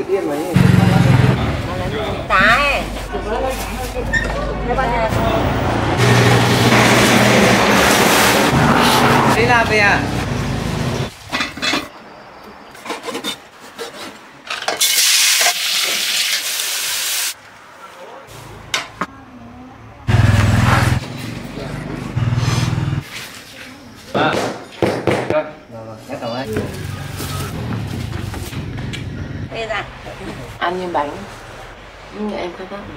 Tại đi làm về à? À. Rồi, nhắc đầu ấy. bây giờ Ăn như bánh nhưng em không thích.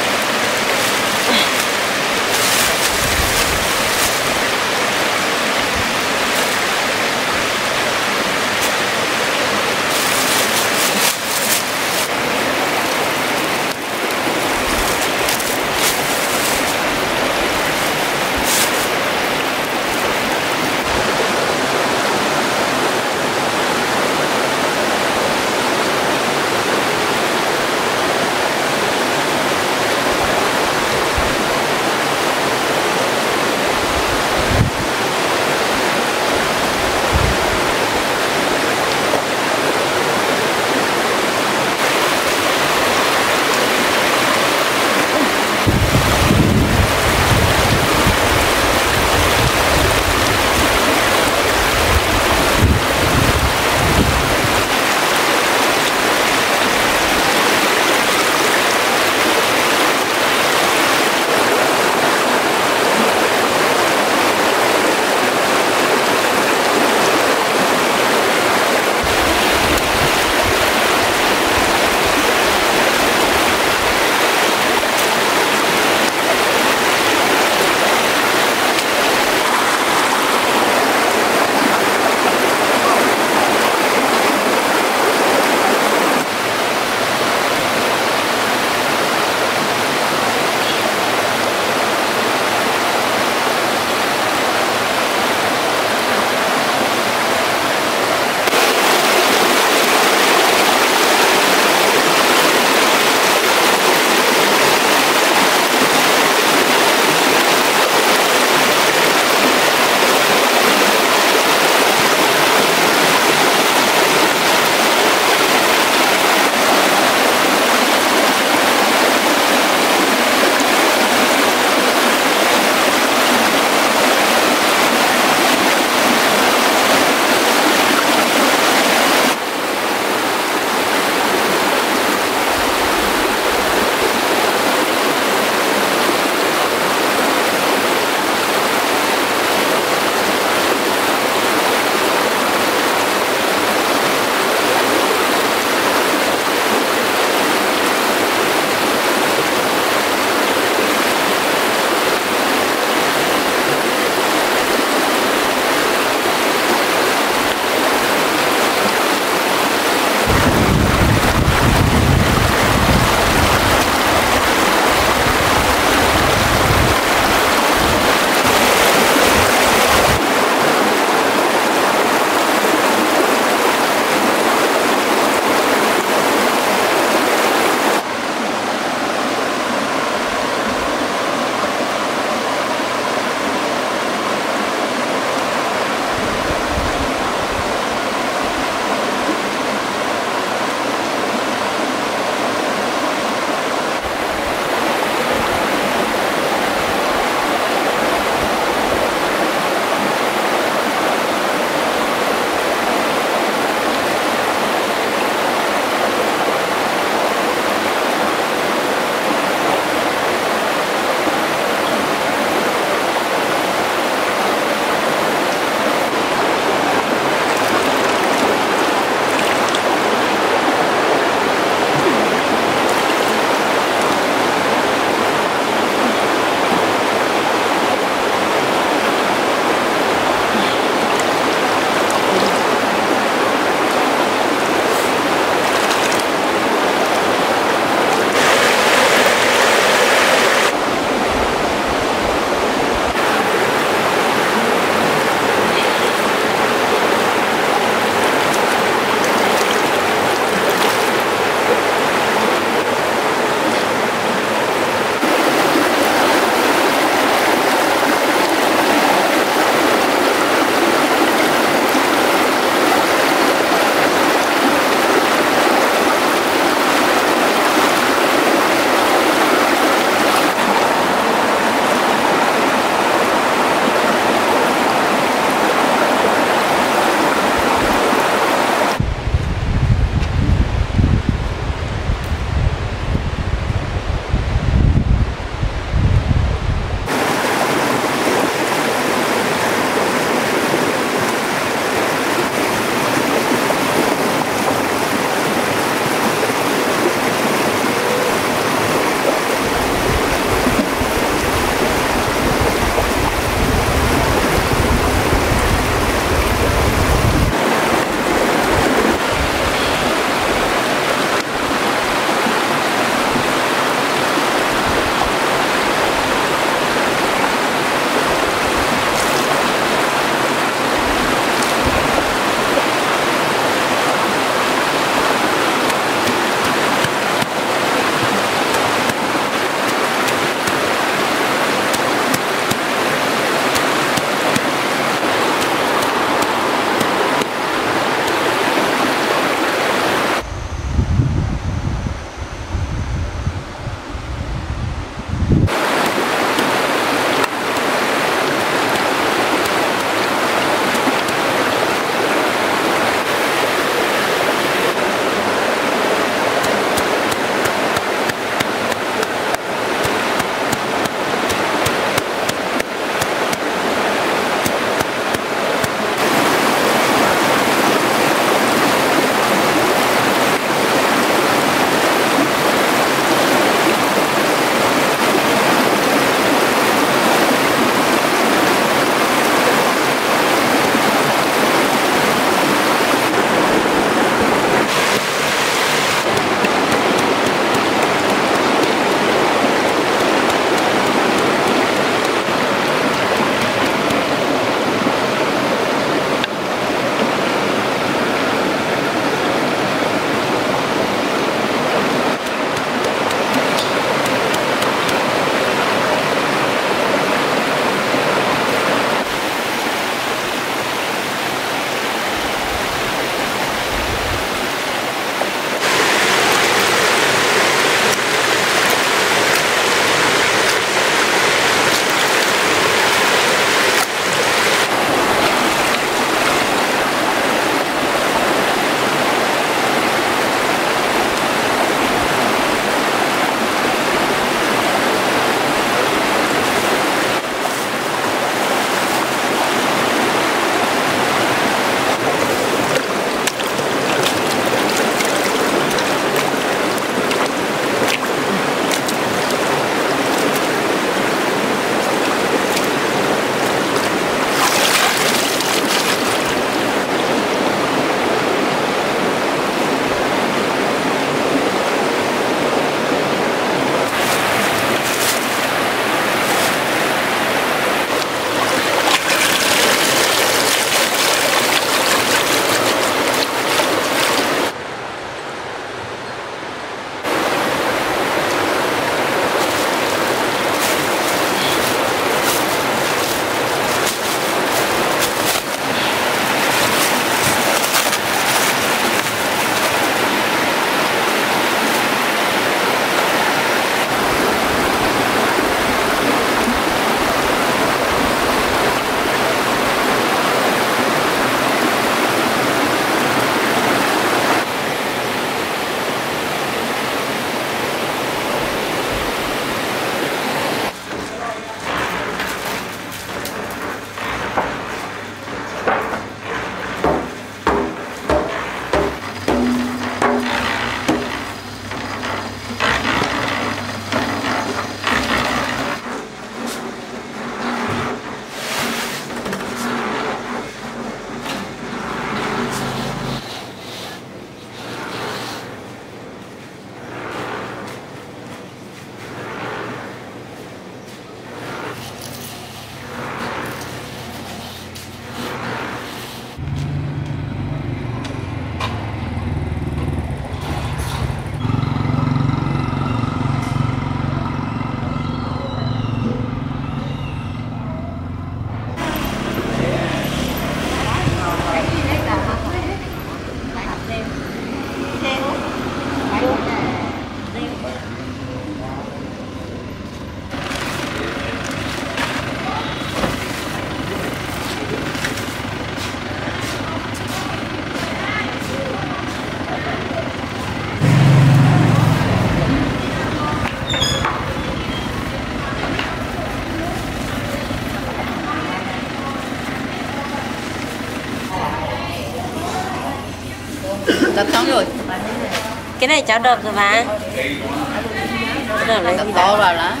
Tập xong rồi. Cái này cháu đập rồi mà. Đập lấy Tập gì to đó. vào lá.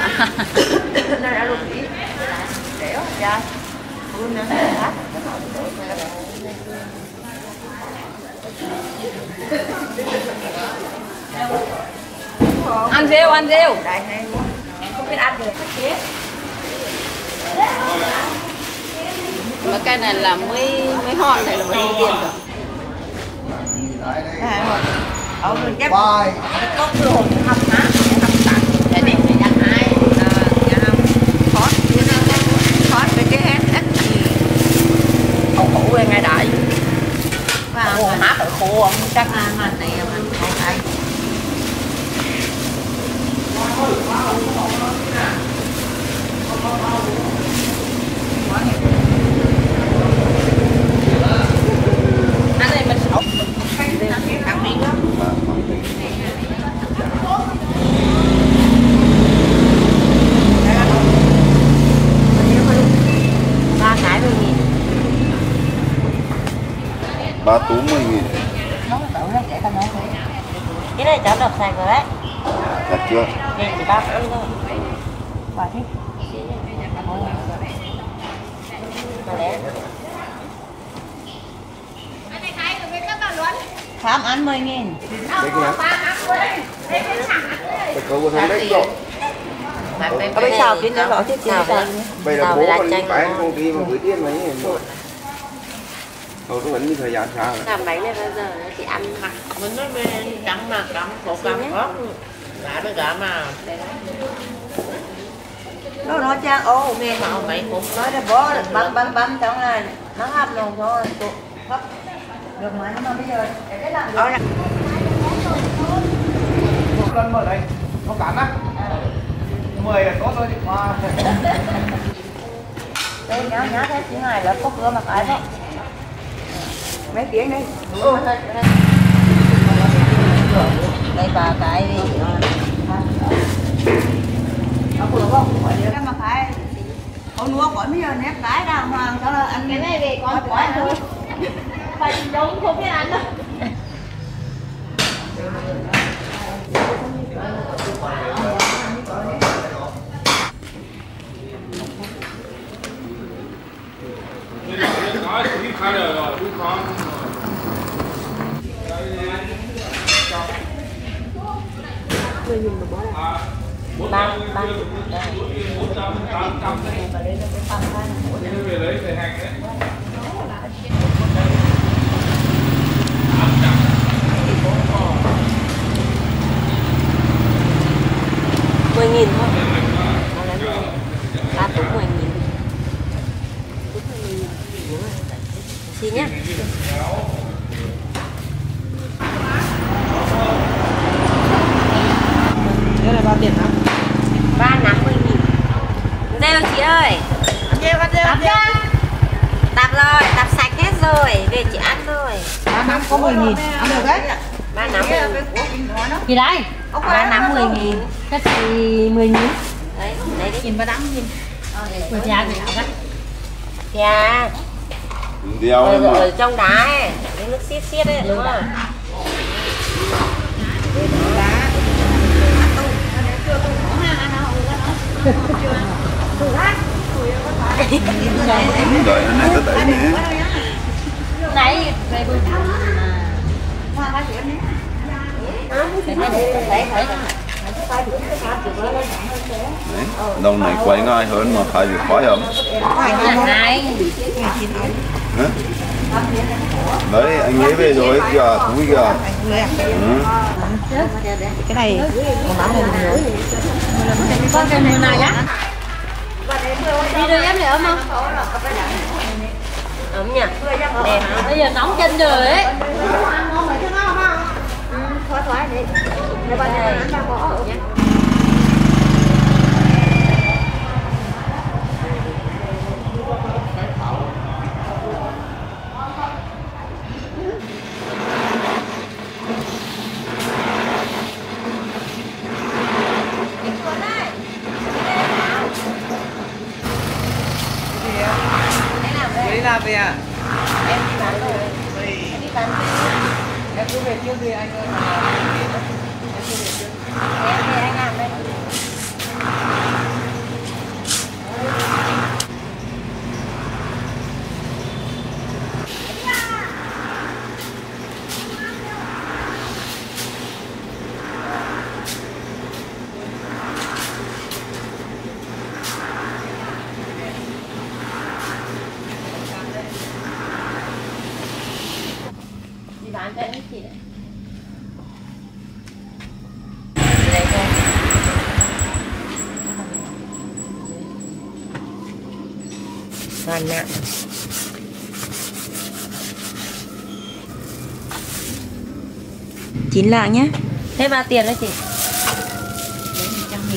Ăn rêu, ăn rêu. Không biết ăn được. Mà cái này là mới hòn này là mới tiền rồi. Mình chắc có cơ hội học má, học tặng. Cái này phải ăn hai. Khót với cái hết. Khổ khổ về ngày đại. Khổ má phải khổ không? Chắc mà này mình hay. Ăn này mình sống. Ba cái 10.000. 3 tú 10.000. Cái này cháu đập sạch rồi đấy. Thật chưa? Để chỉ 3 cân thôi. Quả thích. Mà lẽ. Khám ăn 10.000. Có bây xào chín cho rõ chứ chín xào. Vậy là bố còn phải công ty mà gửi tiền mấy thôi nó vẫn như thời gian xa rồi. Làm bánh này bây giờ thì ăn mặc. Mình nói về cắm mà cắm, một cắm khó. Gã với gã mà. Nó trang ô về Mà ông mấy cũng nói là bó bấm trong này nó hấp luôn thôi hấp được mà nhưng mà bây giờ cái làm được Một lần mở đây, nó cắn á. 10 là tốt thôi đi qua. đây nhá thế chỉ ngày là có cửa mà cái đó mấy tiếng đi đây ba cái đi mà cái con nuốt khỏi bây giờ nếp cái đàng hoàng cho là ăn cái này về con khỏi thôi phải đúng không biết ăn đâu ba mười nghìn thôi ba túi 10.000 xin nhá Đây là bao tiền hả? 350.000 rêu chị ơi rêu tạp ra tạp rồi tạp sạch hết rồi về chị ăn thôi 3 có 10.000 ăn được đấy. 350.000 gì đây? 350.000 Cái gì 10.000? đấy đấy đấy 350.000. Vừa giá cái nào đấy? dạ Đeo em ở trong đá ấy cái nước xiết xiết ấy đúng không đợi nó này tới đấy nhé. Này, về bữa Đâu này quay ngay hơn mà phải việc khói không? này. Hả? Đấy anh ấy về rồi kìa, thúi kìa. Cái này còn lắm rồi mình nhớ. Con cái người này á? Đi đưa em này ấm không? ấm nhỉ đẹp Bây giờ nóng chân rồi ấy. thoải đi để bao nhiêu ăn ba có nhé Đi làm về à? em đi bán rồi em đi bán em hai người mà anh làm đây. Chị bán cho em chị đấy. Đây thôi. Hoàn nặng. Chín lạng nhé. Thế bao tiền đó chị? Đấy 100.000.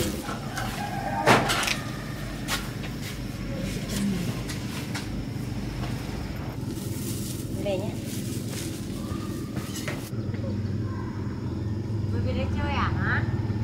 Về nhé. Vui về đây chơi à hả?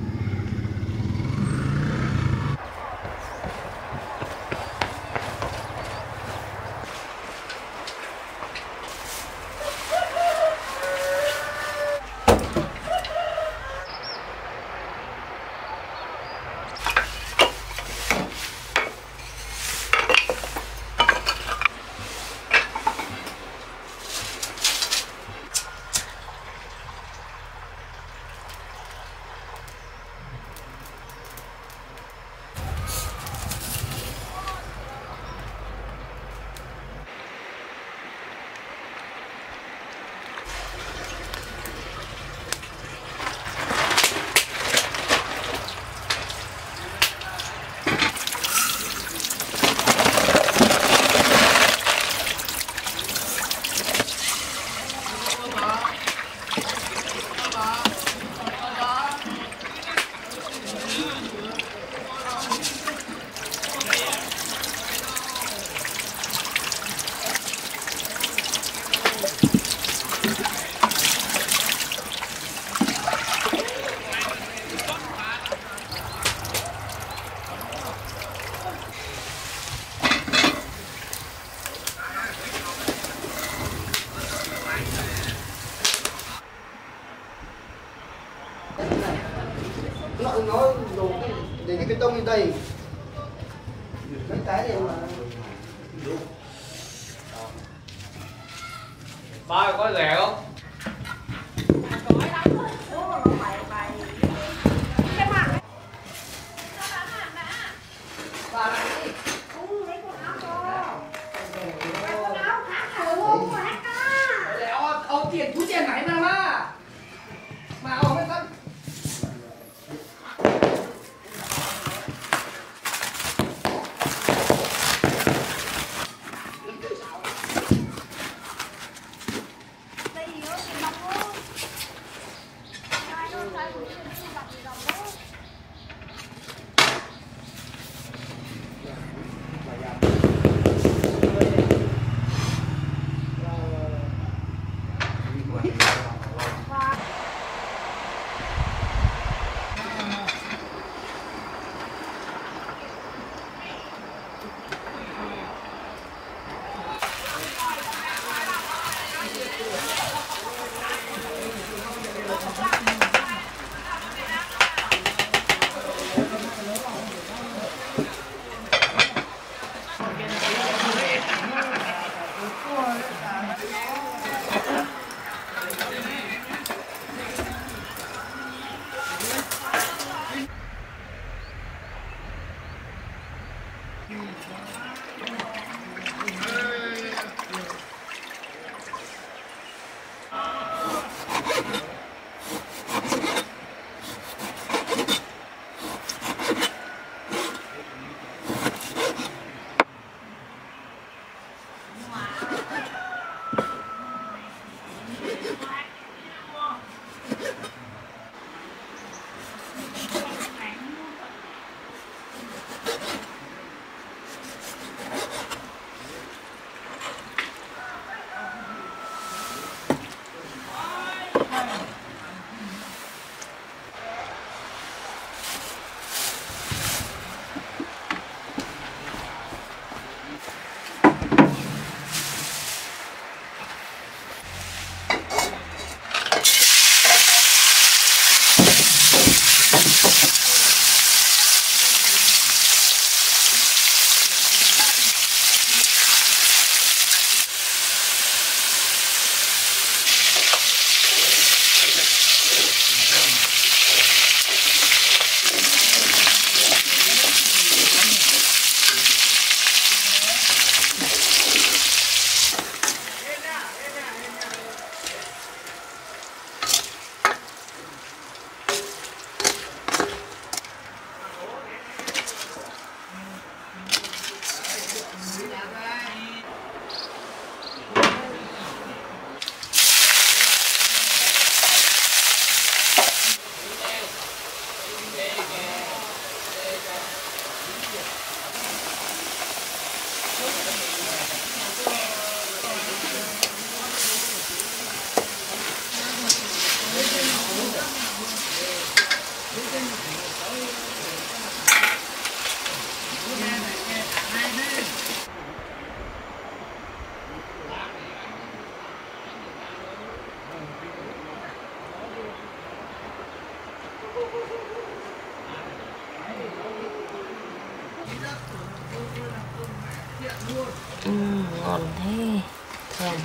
Nó đồ để cái bê tông lên đây mấy cái này mà Coi có rẻ không? ông tiền túi tiền này mà ông ấy tất Ngon thế. Thơm.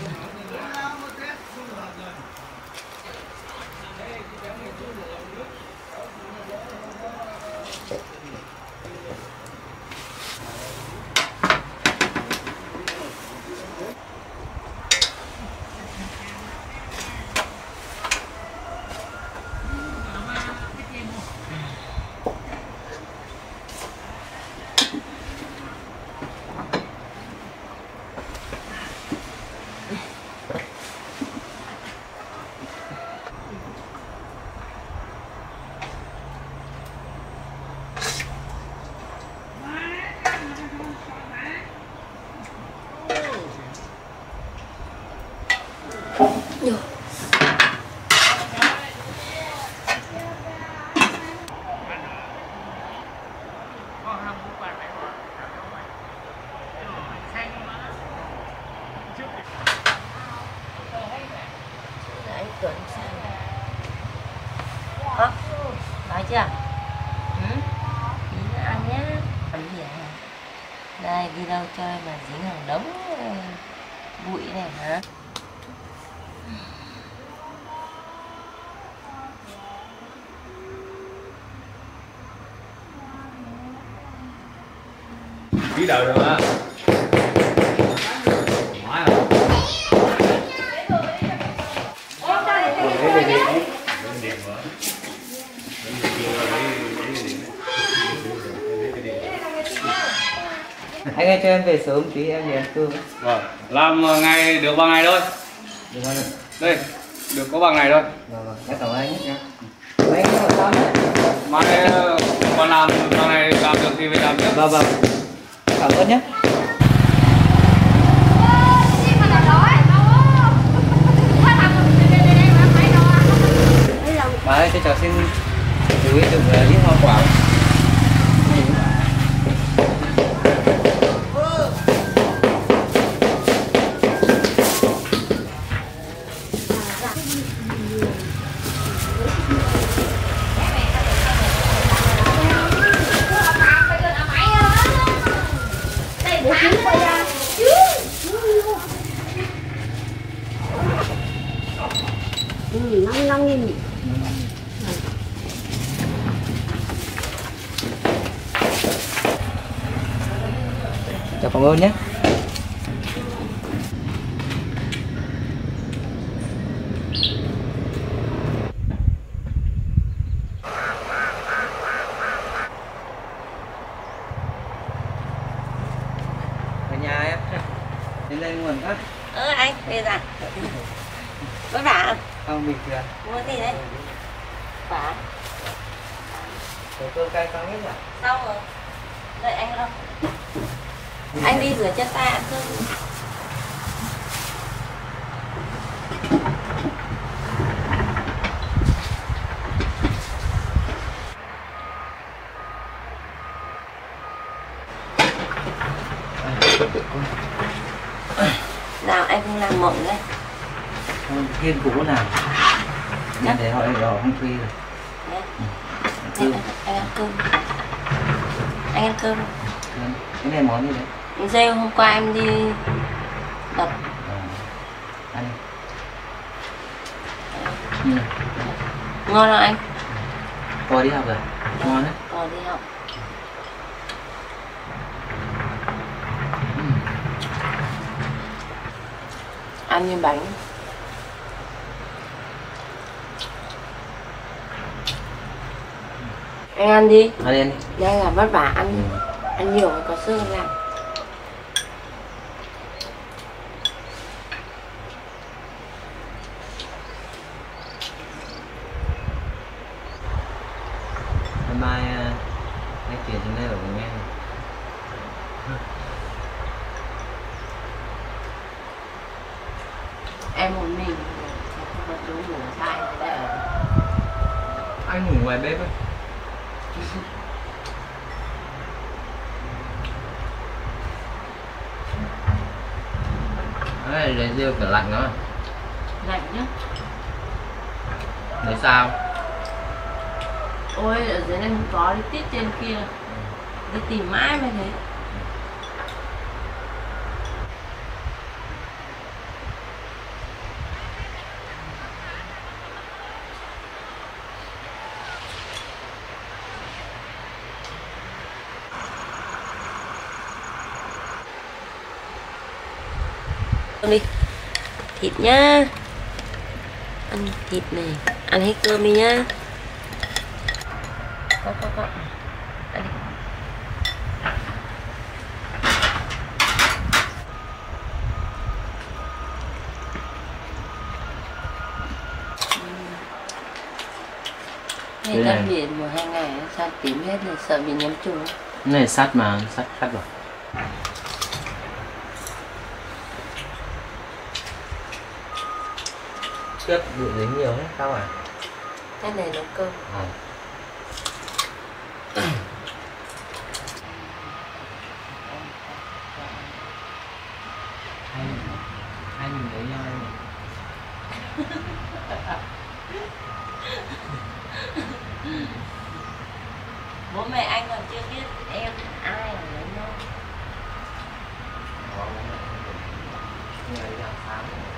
Tuan sang. Hả? Đói chưa? Tí nữa ăn nhé. Ăn gì hả? Đây, đi đâu chơi mà dính hàng đống bụi này hả? Biết đời rồi á. Nói không? Anh ơi cho em về sớm tí em về ăn cơm. Vâng, làm ngày được bằng ngày thôi. Được không? Đây, được có bằng ngày thôi. Vâng, em cảm ơn anh nhé. Anh ở sao đấy? Mai còn làm bằng này làm được thì về làm tiếp. Vâng, cảm ơn nhé. Bà ơi, cho cháu xin chú ý đừng ít hoa quả. Cháu cảm ơn nhé. Ở nhà em. Đến đây nguồn phát. Anh, bây giờ vất vả Không bình thường. mua gì đấy? Vả. Rồi cơm cay xong hết rồi. Xong rồi. Đợi anh không? Anh đi rửa chân tay ăn cơm. Nào anh không làm mộng đấy. Không, thêm cũ nào. Nên để họ không thuê rồi. Anh ăn cơm. Anh ăn cơm. Cái này món gì đấy? Rêu hôm qua em đi đập. Ăn đi. Ngon không anh? Cô đi học rồi. Ngon đấy. Còn đi học. Ăn như bánh. Anh ăn đi. Ăn đi. Đây là vất vả ăn. Ăn nhiều mới có sức làm. Mai anh chuyển xuống đây ở với em. Em một mình không có chú ngủ sai để ở. Anh ngủ ngoài bếp ấy. Đấy, lấy rêu kiểu lạnh đó. Lạnh nhá. Lấy sao? Ôi ở dưới này không có, đi tít trên kia. Đi tìm mãi mới thấy. Đi thịt nhá, ăn thịt này, ăn hết cơm đi nhá. Có ăn đi. Hay ra biển 1-2 ngày sao tím hết rồi, sợ bị nhiễm trùng. Này sắt mà, sắt cắt rồi. Tiếp bị dính nhiều hết sao à? Cái này nấu cơm. Hai mình lấy nhau đây. Bố mẹ anh còn chưa biết em ai ở đấy đâu. Người đi làm sáng.